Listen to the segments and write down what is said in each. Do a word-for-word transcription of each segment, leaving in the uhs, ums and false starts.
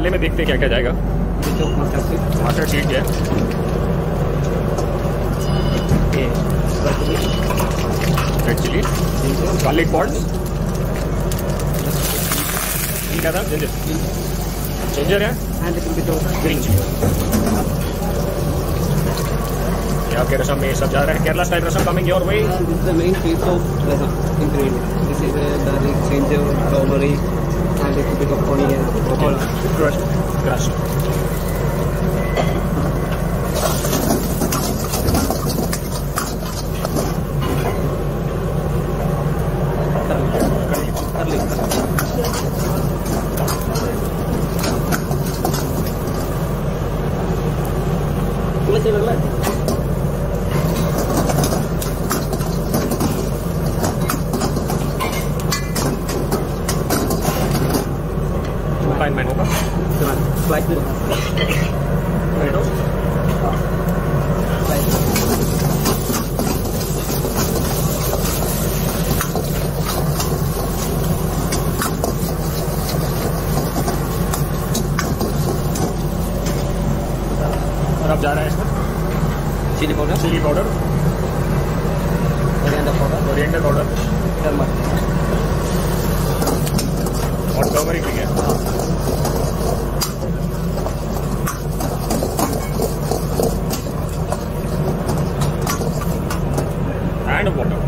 मसाले में देखते क्या क्या जाएगा। मस्टर्ड सीड क्या है? रेड चिली, गार्लिक पॉट, क्या था? जिंजर जिंजर है, ग्रीन चिली। आपके रसम में सब जा रहा है। Kerala style rasam coming your way. This is the main piece of rasam ingredient. This is a garlic, ginger, turmeric, and a little bit of onion, all crushed. Crushed. Garlic. Boleh saya ulang? Fine man होगा। Slice dulu. Tomatoes, Slice. और अब जा रहा है इसमें Chili powder, chilli powder, coriander powder, coriander powder turmeric. और turmeric भी है। And water.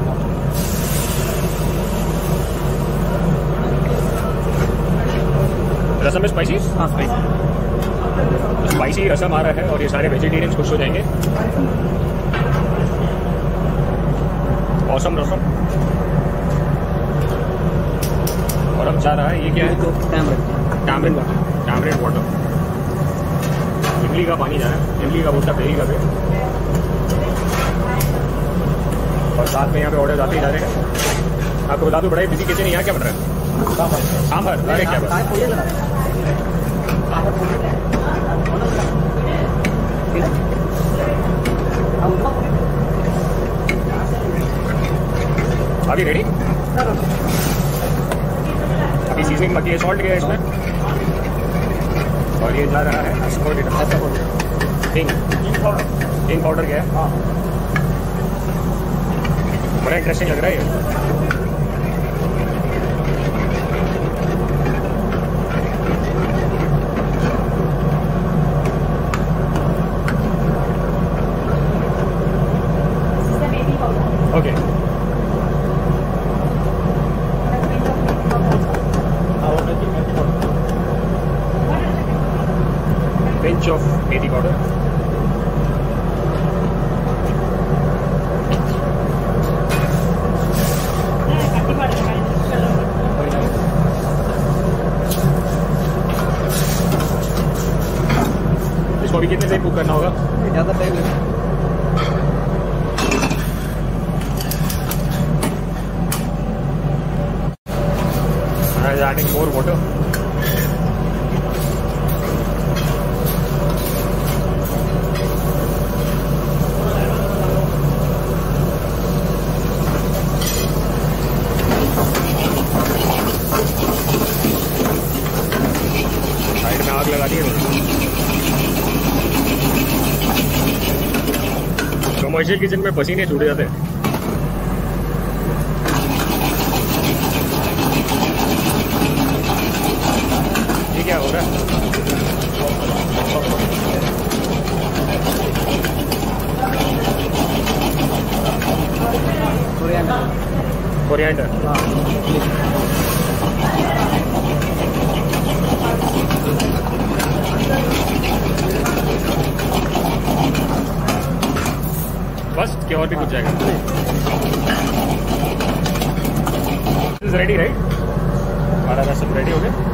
रसम में स्पाइसी हाँ spicy. स्पाइसी रसम आ रहा है और ये सारे वेजिटेरियंस खुश हो जाएंगे। औसम रसम। और अब जा रहा है ये क्या है? Tamarind. Tamarind water, tamarind water. इमली का पानी जा रहा है, इमली का बूटा पेरी का भी। और साथ में यहाँ पे ऑर्डर आते ही जा रहे हैं। आपको बता दूं बड़ा ही बिजी किचन है। यहाँ क्या बन रहा है? सांभर। अरे क्या बन रहा है? अभी रेडी? अभी सीजनिंग बाकी है। सॉल्ट गया इसमें और ये जा रहा है हिंग। हिंग पाउडर क्या है? बड़ा इंटरेस्टिंग लग रहा है ये। Okay pinch of methi powder, इसको अभी कितने टाइम कुक करना होगा? ज़्यादा टाइम नहीं. I is adding more water. Side में आग लगा दी है. कमर्शियल किचन में पसीने छूट जाते हैं. ये क्या हो रहा है? कोरिएंडर. कोरिएंडर. बस क्या और भी कुछ जाएगा? Is ready right? हमारा सब रेडी हो गया.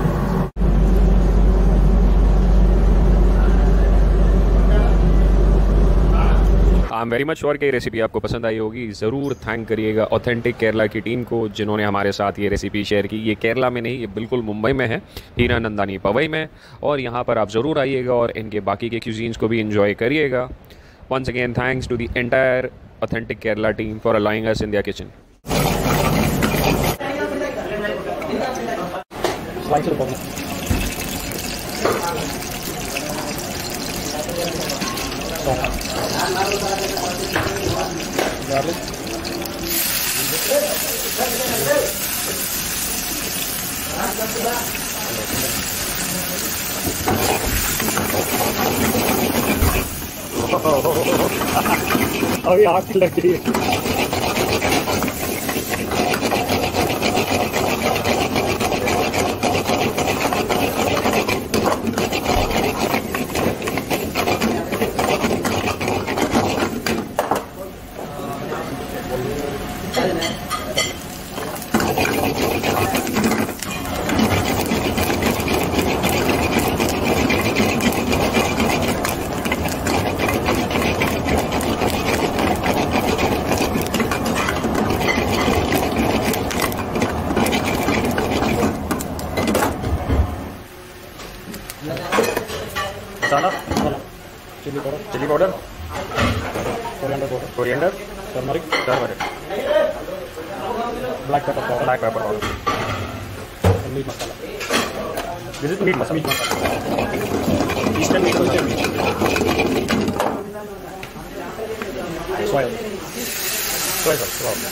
I am very much sure कि ये रेसिपी आपको पसंद आई होगी. ज़रूर थैंक करिएगा ऑथेंटिक केरला की टीम को जिन्होंने हमारे साथ ये रेसिपी शेयर की. ये केरला में नहीं, ये बिल्कुल मुंबई में है, हीरानंदानी पवई में. और यहाँ पर आप ज़रूर आइएगा और इनके बाकी के क्यूजीन्स को भी इंजॉय करिएगा. Once again thanks to the entire authentic Kerala team for allowing us in their kitchen. अभी आग लग गई है। Masala chilli powder chilli powder coriander powder coriander turmeric turmeric black pepper powder black pepper powder meat masala this is meat masala meat masala Eastern meat soya soya sauce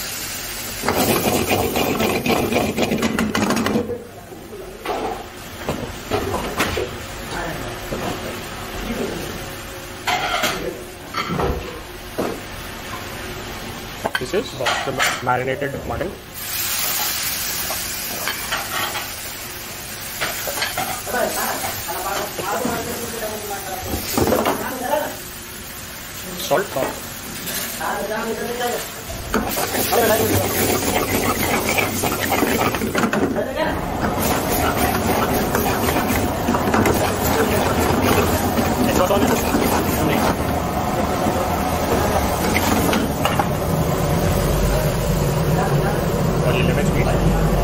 This is the marinated mutton. Salt. Salt. It's not on this. और ये lemon squeeze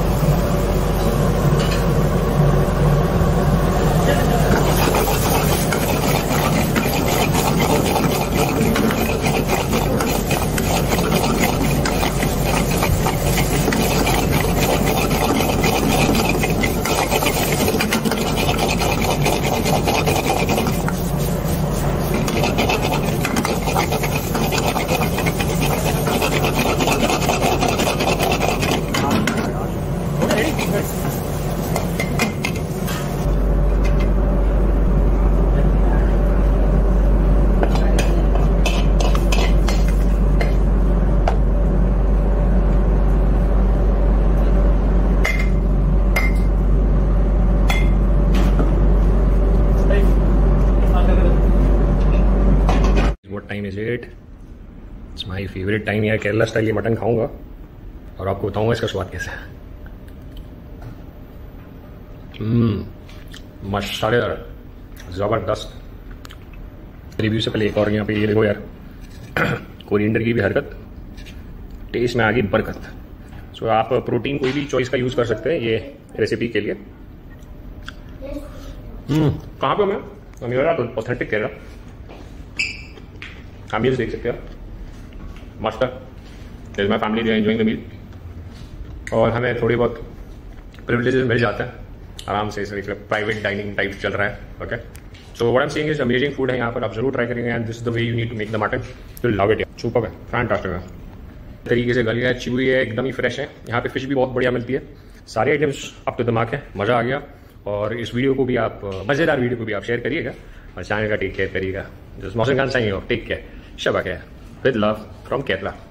time is it it's my favourite time यार Kerala style ये mutton खाऊंगा और आपको बताऊंगा इसका स्वाद कैसा है। हम्म मसालेदार ज़बरदस्त। रिव्यू से पहले एक और यहाँ पे ये देखो यार कोरिएंडर की भी हरकत, टेस्ट में आ गई बरकत। सो so, आप प्रोटीन कोई भी चॉइस का यूज़ कर सकते हैं ये रेसिपी के लिए। हम्म कहाँ पे मैं मेरा तो ऑथेंटिक केरला आप ये देख सकते हो मस्त है। My family they enjoying the meal और हमें थोड़ी बहुत प्रिविलेजेस मिल जाते हैं आराम से, इस प्राइवेट डाइनिंग टाइप चल रहा है। Okay so what I am saying is amazing food है यहाँ पर, आप जरूर ट्राई करेंगे and this is the way you need to make the mutton, you love it. Super है, फैंटास्टिक है, तरीके से गल गया, चुई है, एकदम ही फ्रेश है। यहाँ पे फिश भी बहुत बढ़िया मिलती है, सारे आइटम्स अप टू दिमाग है, मज़ा आ गया। और इस वीडियो को भी आप मज़ेदार वीडियो को भी आप शेयर करिएगा और चैनल का टेक केयर करिएगा। जस्ट मौसम खान चाहिए हो, टेक केयर, शबा care, with love from Kerala.